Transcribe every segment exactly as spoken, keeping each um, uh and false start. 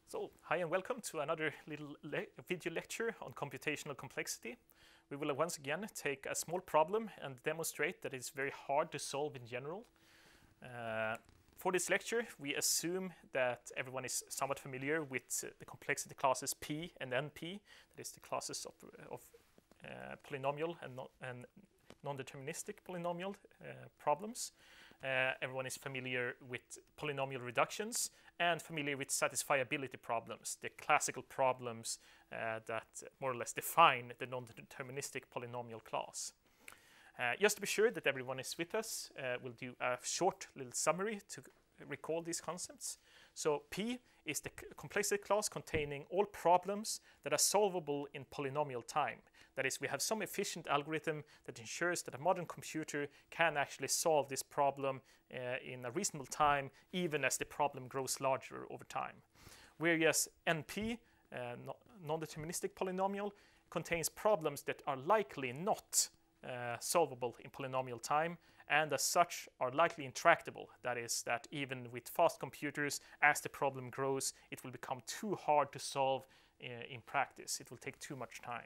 So, hi and welcome to another little le video lecture on computational complexity. We will once again take a small problem and demonstrate that it's very hard to solve in general. Uh, for this lecture, we assume that everyone is somewhat familiar with uh, the complexity classes P and N P, that is the classes of, of uh, polynomial and, no and non-deterministic polynomial uh, problems. Uh, everyone is familiar with polynomial reductions and familiar with satisfiability problems, the classical problems uh, that more or less define the non-deterministic polynomial class. Uh, just to be sure that everyone is with us, uh, we'll do a short little summary to recall these concepts. So P is the complexity class containing all problems that are solvable in polynomial time. That is, we have some efficient algorithm that ensures that a modern computer can actually solve this problem uh, in a reasonable time, even as the problem grows larger over time. Whereas N P, uh, non-deterministic polynomial, contains problems that are likely not uh, solvable in polynomial time, and as such are likely intractable. That is, that even with fast computers, as the problem grows, it will become too hard to solve uh, in practice. It will take too much time.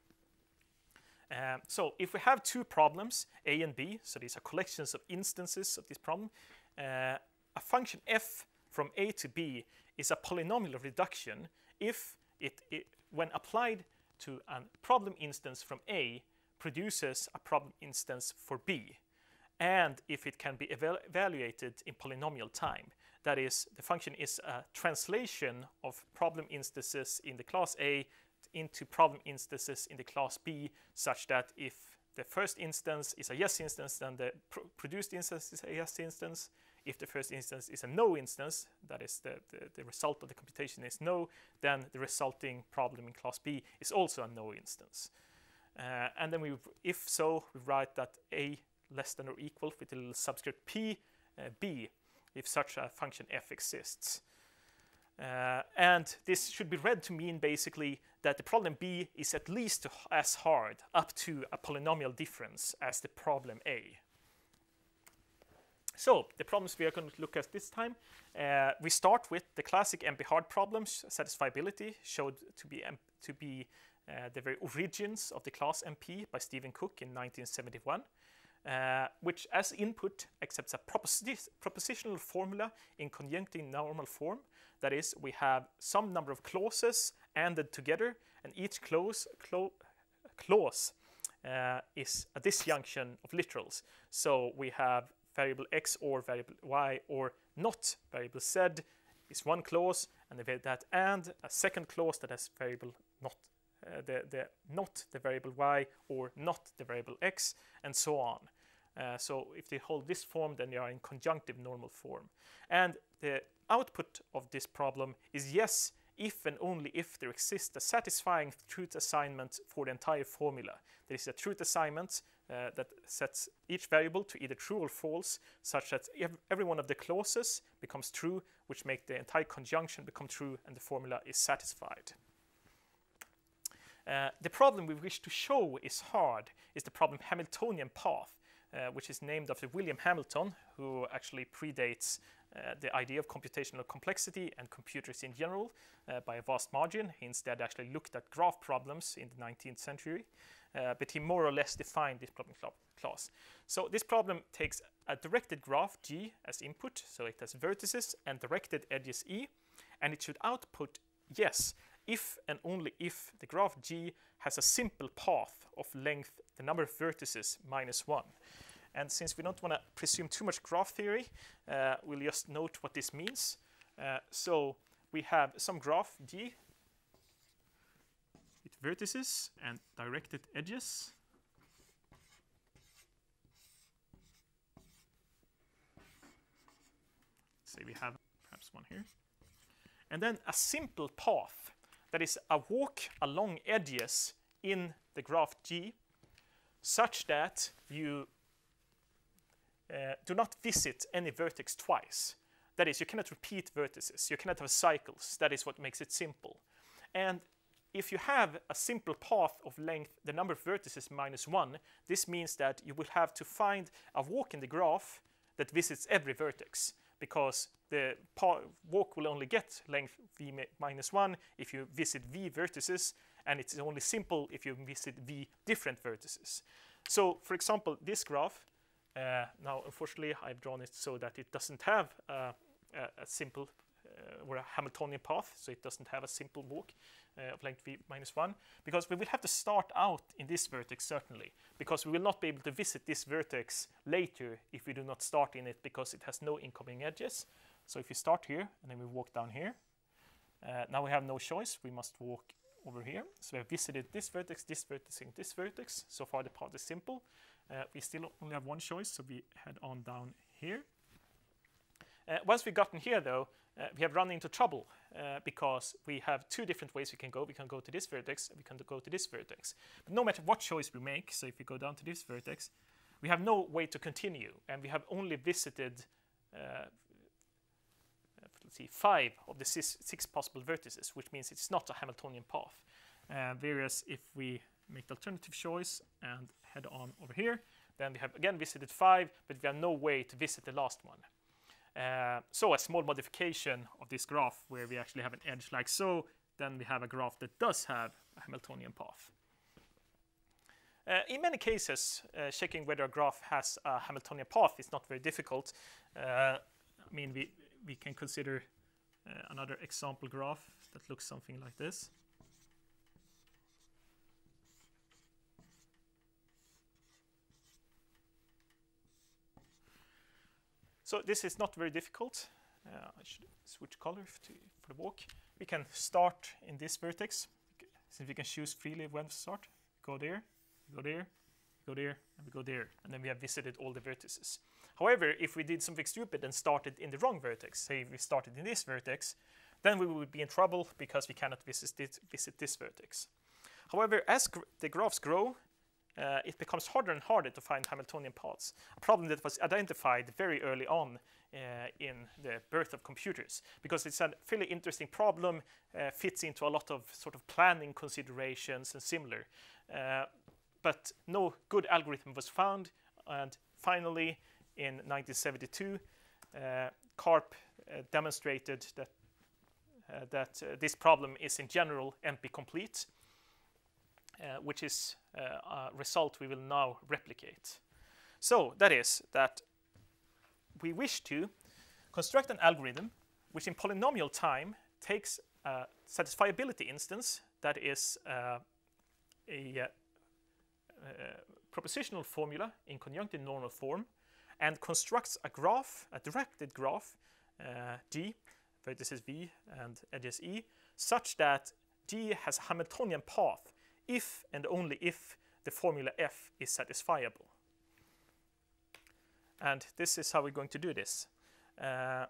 Um, so if we have two problems, A and B, so these are collections of instances of this problem, uh, a function f from A to B is a polynomial reduction if it, it, when applied to a problem instance from A, produces a problem instance for B, and if it can be evalu evaluated in polynomial time. That is, the function is a translation of problem instances in the class A into problem instances in the class B, such that if the first instance is a yes instance, then the pr produced instance is a yes instance. If the first instance is a no instance, that is the, the, the result of the computation is no, then the resulting problem in class B is also a no instance. Uh, and then we, if so, we write that A less than or equal with a little subscript P, uh, B, if such a function f exists. Uh, and this should be read to mean basically that the problem B is at least as hard, up to a polynomial difference, as the problem A. So the problems we are going to look at this time, uh, we start with the classic M P hard problems. Satisfiability showed to be, um, to be uh, the very origins of the class M P by Stephen Cook in nineteen seventy-one. Uh, which as input accepts a proposi propositional formula in conjunctive normal form. That is, we have some number of clauses ANDed together, and each clause, clo clause uh, is a disjunction of literals. So we have variable x or variable y or not variable z is one clause, and that and a second clause that has variable not Uh, the, the not the variable y or not the variable x, and so on. Uh, so if they hold this form, then they are in conjunctive normal form. And the output of this problem is yes, if and only if there exists a satisfying truth assignment for the entire formula. There is a truth assignment uh, that sets each variable to either true or false, such that ev every one of the clauses becomes true, which make the entire conjunction become true, and the formula is satisfied. Uh, the problem we wish to show is hard is the problem Hamiltonian path, uh, which is named after William Hamilton, who actually predates uh, the idea of computational complexity and computers in general uh, by a vast margin. He instead actually looked at graph problems in the nineteenth century, uh, but he more or less defined this problem class. So this problem takes a directed graph G as input, so it has vertices and directed edges E, and it should output yes, if and only if the graph G has a simple path of length, the number of vertices minus one. And since we don't want to presume too much graph theory, uh, we'll just note what this means. Uh, so we have some graph G with vertices and directed edges. Say we have perhaps one here. And then a simple path, that is a walk along edges in the graph G, such that you uh, do not visit any vertex twice. That is, you cannot repeat vertices. You cannot have cycles. That is what makes it simple. And if you have a simple path of length, the number of vertices minus one, this means that you will have to find a walk in the graph that visits every vertex. because the walk will only get length v minus one if you visit v vertices, and it's only simple if you visit v different vertices. So, for example, this graph, uh, now unfortunately I've drawn it so that it doesn't have uh, a, a simple uh, or a Hamiltonian path, so it doesn't have a simple walk uh, of length v minus one, because we will have to start out in this vertex certainly, because we will not be able to visit this vertex later if we do not start in it, because it has no incoming edges. So if we start here and then we walk down here, uh, now we have no choice, we must walk over here. So we have visited this vertex, this vertex, and this vertex. So far the path is simple. Uh, we still only have one choice, so we head on down here. Uh, once we've gotten here though, uh, we have run into trouble uh, because we have two different ways we can go. We can go to this vertex and we can go to this vertex. But no matter what choice we make, so if we go down to this vertex, we have no way to continue, and we have only visited uh, let's see, five of the six, six possible vertices, which means it's not a Hamiltonian path. Uh, whereas if we make the alternative choice and head on over here, then we have again visited five, but we have no way to visit the last one. Uh, so a small modification of this graph where we actually have an edge like so, then we have a graph that does have a Hamiltonian path. Uh, in many cases, uh, checking whether a graph has a Hamiltonian path is not very difficult. Uh, I mean, we, we can consider uh, another example graph that looks something like this. So this is not very difficult. Uh, I should switch color to, for the walk. We can start in this vertex, since we can choose freely when to start. Go there, go there, go there, and we go there. And then we have visited all the vertices. However, if we did something stupid and started in the wrong vertex, say we started in this vertex, then we would be in trouble because we cannot visit this, visit this vertex. However, as gr the graphs grow, uh, it becomes harder and harder to find Hamiltonian paths, a problem that was identified very early on uh, in the birth of computers, because it's a fairly interesting problem, uh, fits into a lot of sort of planning considerations and similar. Uh, but no good algorithm was found, and finally, in nineteen seventy-two, uh, Karp uh, demonstrated that, uh, that uh, this problem is in general N P-complete, uh, which is uh, a result we will now replicate. So that is that we wish to construct an algorithm which in polynomial time takes a satisfiability instance that is uh, a uh, uh, propositional formula in conjunctive normal form, and constructs a graph, a directed graph, uh, D, vertices V and edges E, such that D has a Hamiltonian path if and only if the formula F is satisfiable. And this is how we're going to do this. Uh,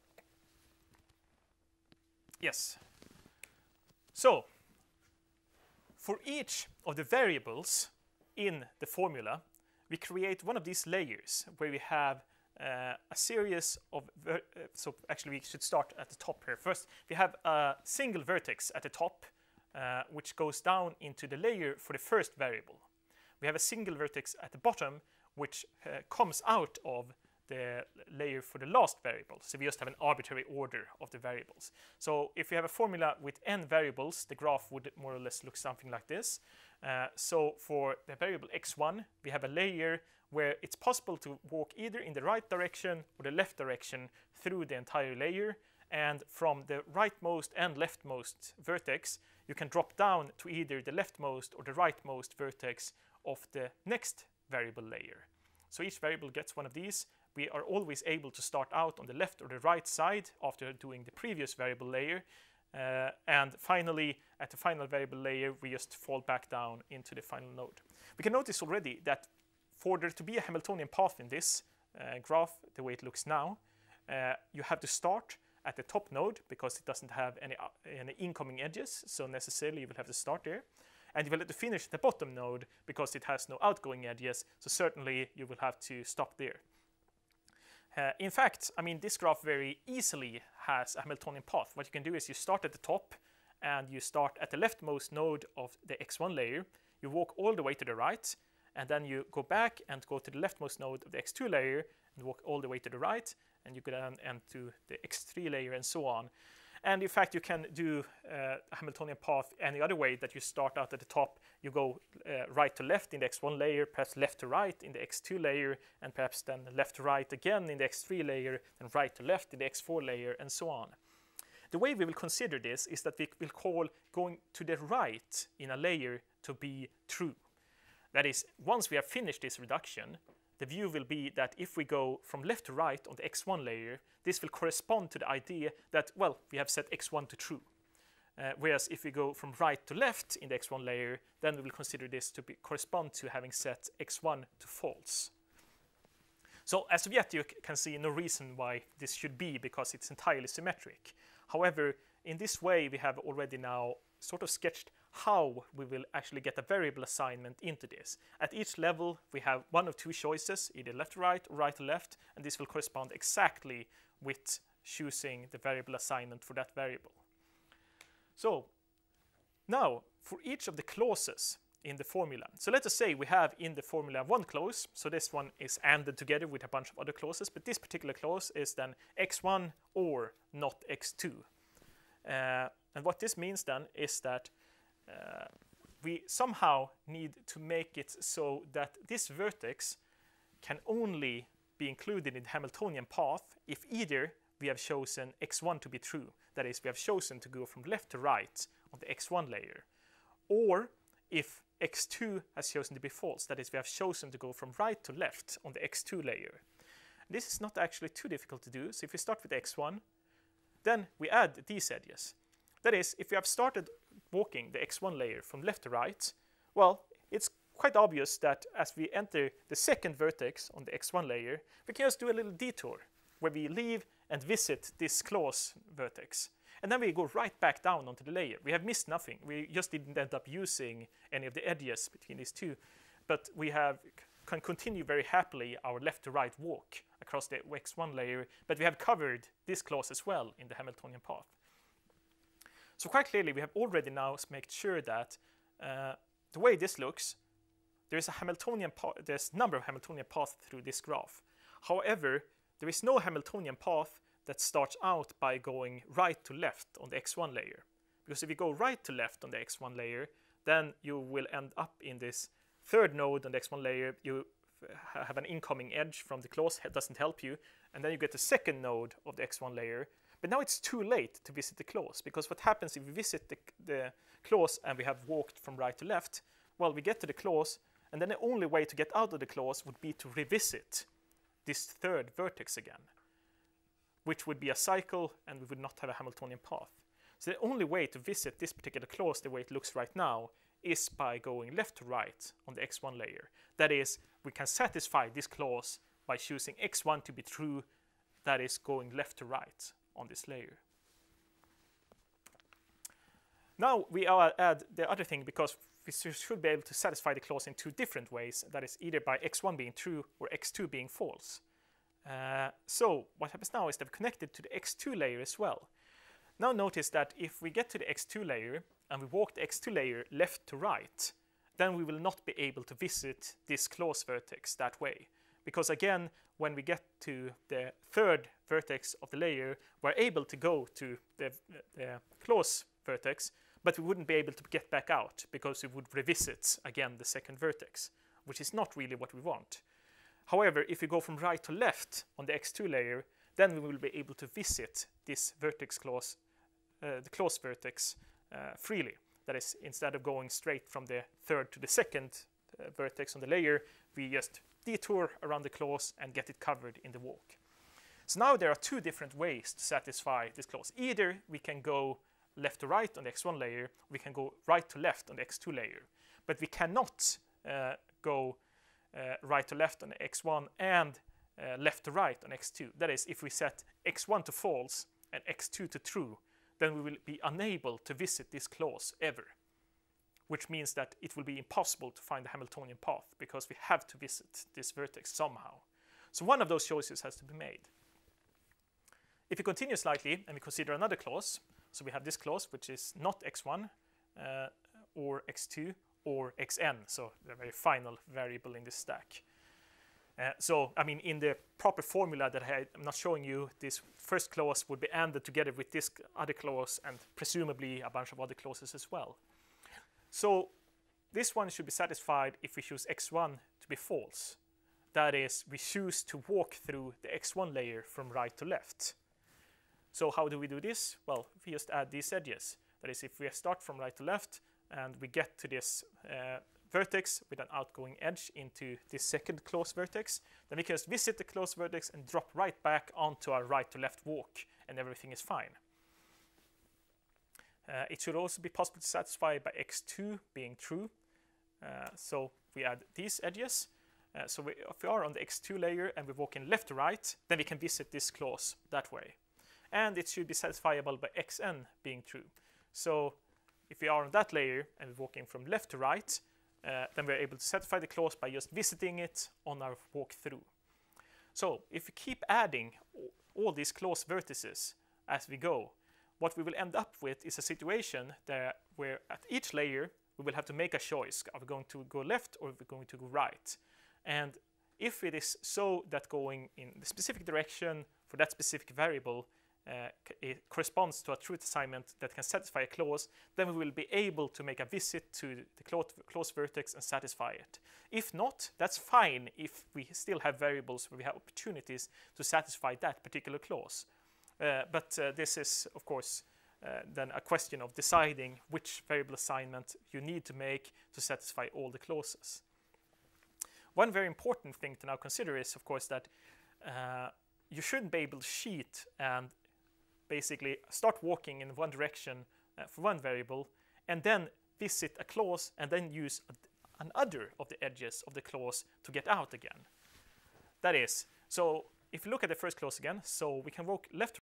yes. So, for each of the variables in the formula, we create one of these layers where we have uh, a series of, ver uh, so actually we should start at the top here. First, we have a single vertex at the top, uh, which goes down into the layer for the first variable. We have a single vertex at the bottom, which uh, comes out of the layer for the last variable. So we just have an arbitrary order of the variables. So if we have a formula with n variables, the graph would more or less look something like this. Uh, so for the variable x one, we have a layer where it's possible to walk either in the right direction or the left direction through the entire layer. And from the rightmost and leftmost vertex, you can drop down to either the leftmost or the rightmost vertex of the next variable layer. So each variable gets one of these. We are always able to start out on the left or the right side after doing the previous variable layer. Uh, and finally, at the final variable layer, we just fall back down into the final node. We can notice already that for there to be a Hamiltonian path in this uh, graph, the way it looks now, uh, you have to start at the top node because it doesn't have any, uh, any incoming edges, so necessarily you will have to start there. And you will have to finish the bottom node because it has no outgoing edges, so certainly you will have to stop there. Uh, in fact, I mean, this graph very easily has a Hamiltonian path. What you can do is you start at the top and you start at the leftmost node of the x one layer. You walk all the way to the right, and then you go back and go to the leftmost node of the x two layer and walk all the way to the right. and you go down and to the x three layer and so on. And in fact, you can do uh, a Hamiltonian path any other way, that you start out at the top, you go uh, right to left in the x one layer, perhaps left to right in the x two layer, and perhaps then left to right again in the x three layer, then right to left in the x four layer, and so on. The way we will consider this is that we will call going to the right in a layer to be true. That is, once we have finished this reduction, the view will be that if we go from left to right on the x one layer, this will correspond to the idea that, well, we have set x one to true. Uh, whereas if we go from right to left in the x one layer, then we will consider this to be, correspond to having set x one to false. So as of yet, you can see no reason why this should be, because it's entirely symmetric. However, in this way, we have already now sort of sketched how we will actually get a variable assignment into this. At each level, we have one of two choices, either left to right or right to left, and this will correspond exactly with choosing the variable assignment for that variable. So now, for each of the clauses in the formula, so let us say we have in the formula one clause, so this one is ANDed together with a bunch of other clauses, but this particular clause is then x one or not x two. Uh, and what this means then is that uh, we somehow need to make it so that this vertex can only be included in the Hamiltonian path if either we have chosen x one to be true, that is, we have chosen to go from left to right on the x one layer, or if x two has chosen to be false, that is, we have chosen to go from right to left on the x two layer. This is not actually too difficult to do, so if we start with x one, then we add these edges. That is, if we have started walking the x one layer from left to right, well, it's quite obvious that as we enter the second vertex on the x one layer, we can just do a little detour where we leave and visit this clause vertex. And then we go right back down onto the layer. We have missed nothing. We just didn't end up using any of the edges between these two. But we have can continue very happily our left to right walk across the x one layer, but we have covered this clause as well in the Hamiltonian path. So quite clearly, we have already now made sure that uh, the way this looks, there is a Hamiltonian path, there's a number of Hamiltonian paths through this graph. However, there is no Hamiltonian path that starts out by going right to left on the x one layer. Because if you go right to left on the x one layer, then you will end up in this third node on the x one layer. You have an incoming edge from the clause, that doesn't help you, and then you get the second node of the x one layer. But now it's too late to visit the clause, because what happens if we visit the, the clause and we have walked from right to left? Well, we get to the clause, and then the only way to get out of the clause would be to revisit this third vertex again, which would be a cycle, and we would not have a Hamiltonian path. So the only way to visit this particular clause the way it looks right now is by going left to right on the x one layer. That is, we can satisfy this clause by choosing x one to be true, that is, going left to right on this layer. Now we add the other thing, because we should be able to satisfy the clause in two different ways, that is, either by x one being true or x two being false. Uh, so what happens now is that we're connected to the x two layer as well. Now notice that if we get to the x two layer and we walk the x two layer left to right, then we will not be able to visit this clause vertex that way. Because again, when we get to the third vertex of the layer, we're able to go to the, the clause vertex, but we wouldn't be able to get back out because we would revisit again the second vertex, which is not really what we want. However, if we go from right to left on the x two layer, then we will be able to visit this vertex clause, uh, the clause vertex, uh, freely. That is, instead of going straight from the third to the second uh, vertex on the layer, we just detour around the clause and get it covered in the walk. So now there are two different ways to satisfy this clause. Either we can go left to right on the x one layer, we can go right to left on the x two layer, but we cannot uh, go uh, right to left on the x one and uh, left to right on x two. That is, if we set x one to false and x two to true, then we will be unable to visit this clause ever, which means that it will be impossible to find the Hamiltonian path because we have to visit this vertex somehow. So one of those choices has to be made. If we continue slightly and we consider another clause, so we have this clause which is not x one uh, or x two or xn, so the very final variable in this stack. Uh, so, I mean, in the proper formula that I, I'm not showing you, this first clause would be ANDed together with this other clause and presumably a bunch of other clauses as well. So this one should be satisfied if we choose x one to be false. That is, we choose to walk through the x one layer from right to left. So how do we do this? Well, we just add these edges. That is, if we start from right to left and we get to this uh, vertex with an outgoing edge into this second close vertex, then we can just visit the close vertex and drop right back onto our right to left walk, and everything is fine. Uh, it should also be possible to satisfy by x two being true. Uh, so we add these edges. Uh, so we, if we are on the x two layer and we're walking left to right, then we can visit this clause that way. And it should be satisfiable by xn being true. So if we are on that layer and we're walking from left to right, uh, then we're able to satisfy the clause by just visiting it on our walkthrough. So if we keep adding all these clause vertices as we go, what we will end up with is a situation that where at each layer we will have to make a choice. Are we going to go left or are we going to go right? And if it is so that going in the specific direction for that specific variable uh, it corresponds to a truth assignment that can satisfy a clause, then we will be able to make a visit to the clause vertex and satisfy it. If not, that's fine if we still have variables where we have opportunities to satisfy that particular clause. Uh, but uh, this is, of course, uh, then a question of deciding which variable assignment you need to make to satisfy all the clauses. One very important thing to now consider is, of course, that uh, you shouldn't be able to cheat and basically start walking in one direction uh, for one variable and then visit a clause and then use a, another of the edges of the clause to get out again. That is, so if you look at the first clause again, so we can walk left